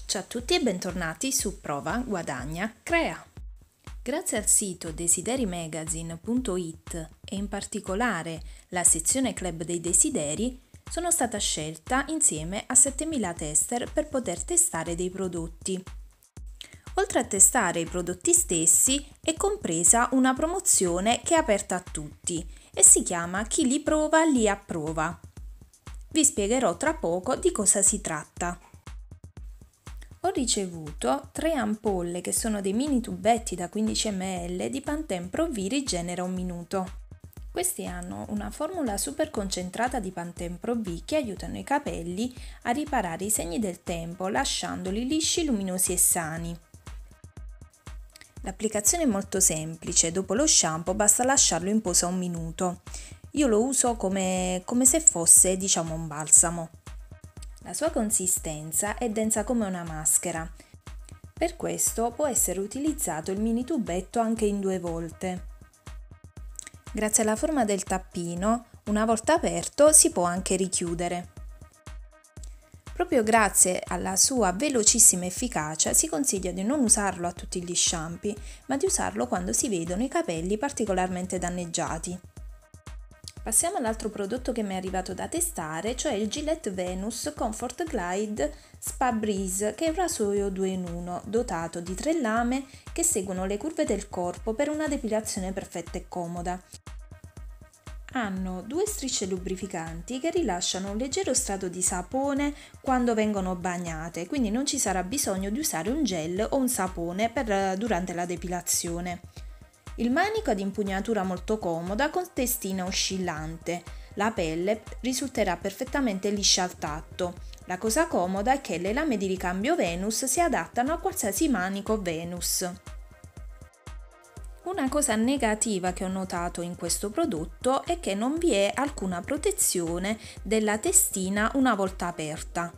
Ciao a tutti e bentornati su Prova, Guadagna, Crea. Grazie al sito desiderimagazine.it e in particolare la sezione Club dei Desideri, sono stata scelta insieme a 7000 tester per poter testare dei prodotti. Oltre a testare i prodotti stessi, è compresa una promozione che è aperta a tutti e si chiama Chi li prova li approva. Vi spiegherò tra poco di cosa si tratta. Ho ricevuto 3 ampolle che sono dei mini tubetti da 15 ml di Pantene Pro V Rigenera un minuto. Questi hanno una formula super concentrata di Pantene Pro V che aiutano i capelli a riparare i segni del tempo lasciandoli lisci, luminosi e sani. L'applicazione è molto semplice, dopo lo shampoo basta lasciarlo in posa un minuto. Io lo uso come se fosse, un balsamo. La sua consistenza è densa come una maschera. Per questo può essere utilizzato il mini tubetto anche in 2 volte. Grazie alla forma del tappino, una volta aperto si può anche richiudere. Proprio grazie alla sua velocissima efficacia si consiglia di non usarlo a tutti gli shampoo, ma di usarlo quando si vedono i capelli particolarmente danneggiati. Passiamo all'altro prodotto che mi è arrivato da testare, cioè il Gillette Venus Comfort Glide Spa Breeze, che è un rasoio 2 in 1, dotato di 3 lame che seguono le curve del corpo per una depilazione perfetta e comoda. Hanno 2 strisce lubrificanti che rilasciano un leggero strato di sapone quando vengono bagnate, quindi non ci sarà bisogno di usare un gel o un sapone durante la depilazione. Il manico è di impugnatura molto comoda con testina oscillante. La pelle risulterà perfettamente liscia al tatto. La cosa comoda è che le lame di ricambio Venus si adattano a qualsiasi manico Venus. Una cosa negativa che ho notato in questo prodotto è che non vi è alcuna protezione della testina una volta aperta.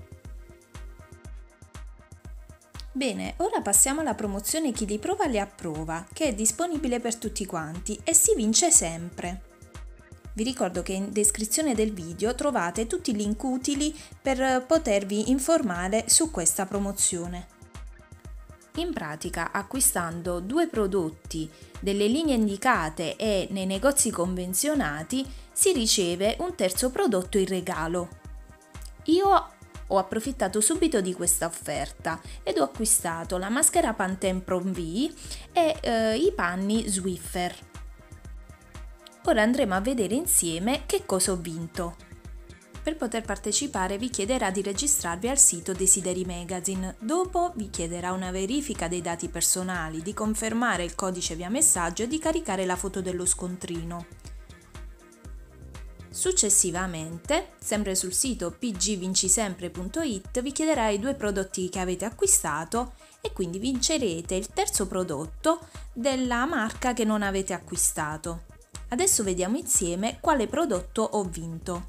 Bene, ora passiamo alla promozione Chi li prova li approva, che è disponibile per tutti quanti e si vince sempre. Vi ricordo che in descrizione del video trovate tutti i link utili per potervi informare su questa promozione. In pratica, acquistando 2 prodotti delle linee indicate e nei negozi convenzionati, si riceve un terzo prodotto in regalo. Io ho approfittato subito di questa offerta ed ho acquistato la maschera Pantene Pro V e i panni Swiffer. Ora andremo a vedere insieme che cosa ho vinto. Per poter partecipare vi chiederà di registrarvi al sito Desideri Magazine, dopo vi chiederà una verifica dei dati personali, di confermare il codice via messaggio e di caricare la foto dello scontrino. Successivamente, sempre sul sito pgvincisempre.it, vi chiederà i 2 prodotti che avete acquistato e quindi vincerete il terzo prodotto della marca che non avete acquistato. Adesso vediamo insieme quale prodotto ho vinto.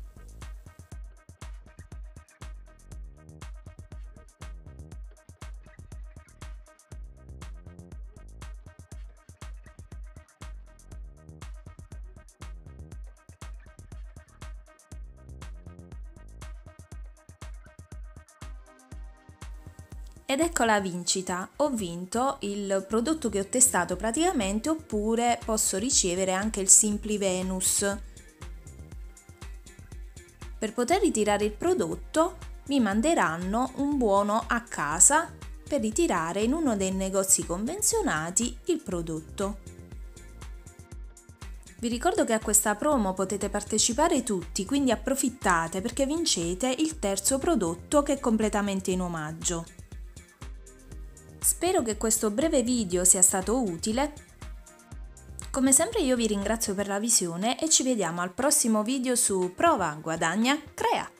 Ed ecco la vincita, ho vinto il prodotto che ho testato praticamente, oppure posso ricevere anche il Simply Venus. Per poter ritirare il prodotto mi manderanno un buono a casa per ritirare in uno dei negozi convenzionati il prodotto. Vi ricordo che a questa promo potete partecipare tutti, quindi approfittate perché vincete il terzo prodotto che è completamente in omaggio. Spero che questo breve video sia stato utile. Come sempre io vi ringrazio per la visione e ci vediamo al prossimo video su Prova, Guadagna, Crea!